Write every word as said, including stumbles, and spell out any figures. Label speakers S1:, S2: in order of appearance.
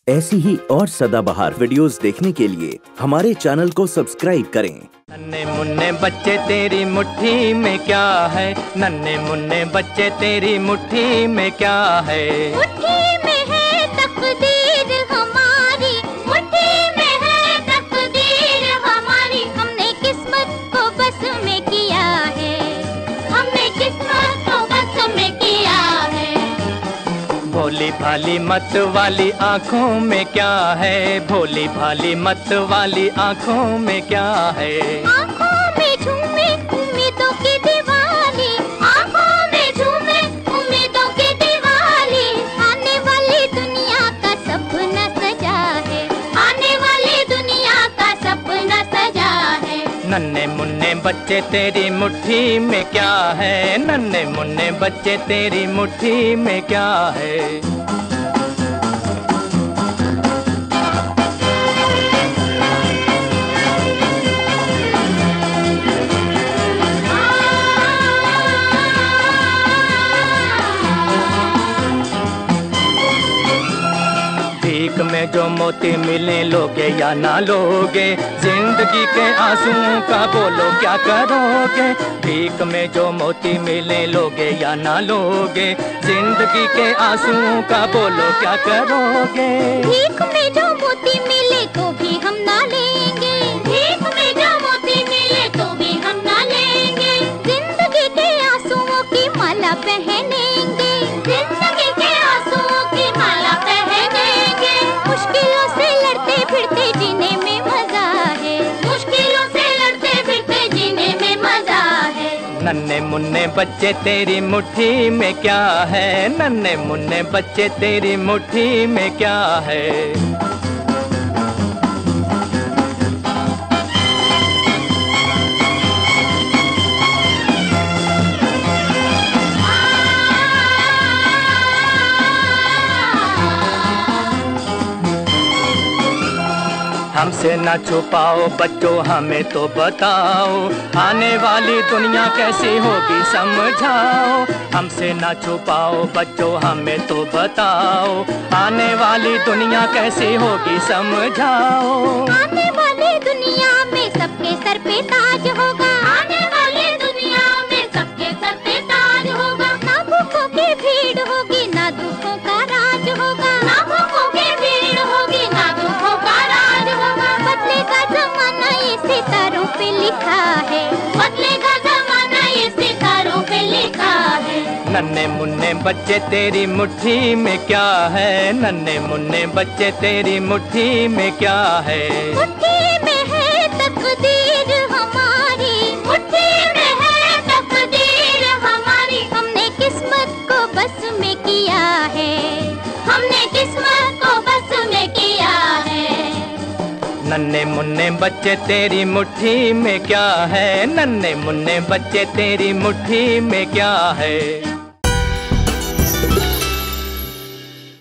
S1: ऐसी ही और सदाबहार वीडियोस देखने के लिए हमारे चैनल को सब्सक्राइब करें।
S2: नन्हे मुन्ने बच्चे तेरी मुट्ठी में क्या है, नन्हे मुन्ने बच्चे तेरी मुट्ठी में क्या है।
S3: मुट्ठी में है तकदीर हमारी, मुट्ठी में है तकदीर हमारी। हमने किस्मत को बस में किया है, हमने किस्मत को बस में किया है।
S2: भोली भाली मत वाली आँखों में क्या है, भोली भाली मत वाली आँखों में क्या है।
S3: आँखों में झूमे उम्मीदों की दिवाली, आँखों में झूमे उम्मीदों की दिवाली। आने वाली दुनिया का सपना सजा है, आने वाली दुनिया का सपना सजा है।
S2: नन्हे मुन्ने बच्चे तेरी मुट्ठी में क्या है, नन्हे मुन्ने बच्चे तेरी मुट्ठी में क्या है। भीख में जो मोती मिले लोगे या ना लोगे, जिंदगी के आंसुओं का बोलो क्या करोगे। भीख में जो मोती मिले लोगे या ना लोगे, जिंदगी के आंसुओं का बोलो क्या करोगे।
S3: भीख में जो मोती मिले तो भी हम ना लेंगे, भीख में जो मोती मिले तो भी हम ना लेंगे। जिंदगी के आंसुओं की माला पहनेंगे, जिंदगी के आंसुओं की माला पहनेंगे। मुश्किलों से लड़ते फिरते जीने में मजा है, मुश्किलों से लड़ते फिरते जीने में मजा है।
S2: नन्हे मुन्ने बच्चे तेरी मुट्ठी में क्या है, नन्हे मुन्ने बच्चे तेरी मुट्ठी में क्या है। हमसे ना छुपाओ बच्चों हमें तो बताओ, आने वाली दुनिया कैसी होगी समझाओ। हमसे ना छुपाओ बच्चों हमें तो बताओ, आने वाली दुनिया कैसी होगी समझाओ।
S3: आने वाली दुनिया में सबके सर पे ताज होगा, आने वाली दुनिया में सबके सर पे ताज होगा। ना भूखों की भीड़ होगी ना दुखों का राज होगा, ना भूखों की भीड़ होगी ना दुखों का राज होगा। बदलेगा जमाना ये सितारों पे लिखा है, बदलेगा जमाना ये सितारों पे लिखा है।
S2: नन्हे मुन्ने बच्चे तेरी मुट्ठी में क्या है, नन्हे मुन्ने बच्चे तेरी मुट्ठी में क्या है।
S3: मुट्ठी में है तकदीर हमारी, मुट्ठी में है तकदीर हमारी। हमने किस्मत को बस में किया है, हमने किस्मत को बस में किया है।
S2: नन्हे मुन्ने बच्चे तेरी मुट्ठी में क्या है, नन्हे मुन्ने बच्चे तेरी मुट्ठी में क्या है।